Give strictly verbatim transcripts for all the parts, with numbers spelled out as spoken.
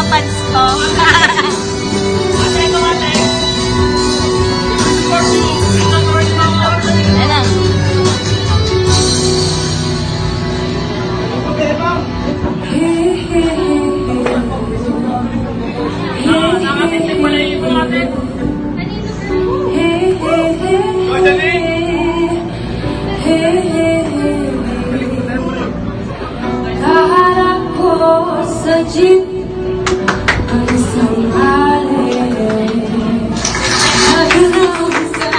pants ko. Ayan na. Kaharap ko sa jeep ang isang alin, nagulong sa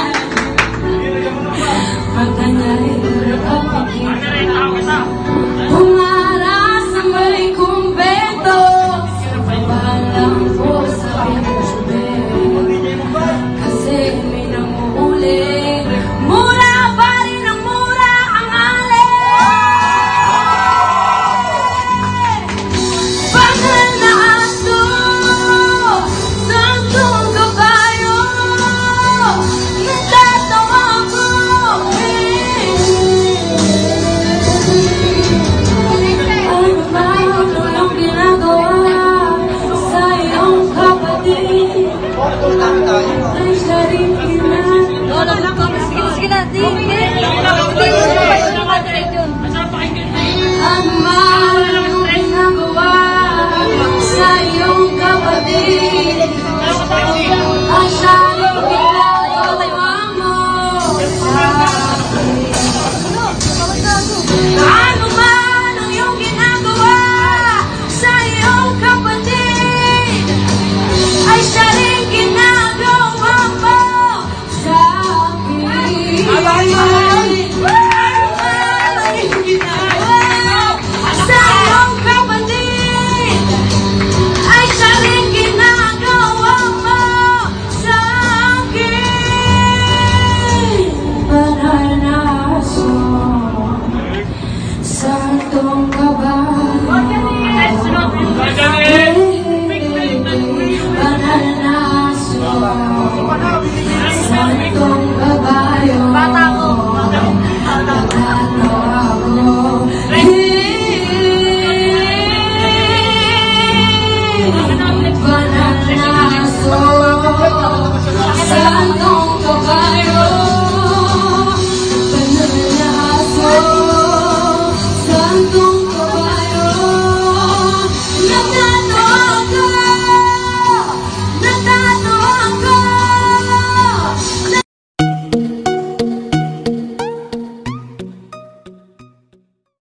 mata niya'y kapatid, umara sa may kumbento, pabalang po sa pinagsabi, kasi may namuhuli, mura pa rin ang mura ang alin. Banal na aso, santong kabayo, natatawa ko, ano ba ang ginagawa sa iyong kapatid? Ay siya rin ginagawa. Lolo, sige, sige na. Hindi, hindi. Ano ba ang ginagawa sa iyong kapatid? Ay siya rin ginagawa mo sa akin. Ano man ang iyong ginagawa sa iyong kapatid, ay siya rin ginagawa mo sa akin. Ano man ang iyong ginagawa sa iyong kapatid, ay siya rin ginagawa mo sa akin. Banal na aso, santong kabayo, banal na aso, santong kabayo.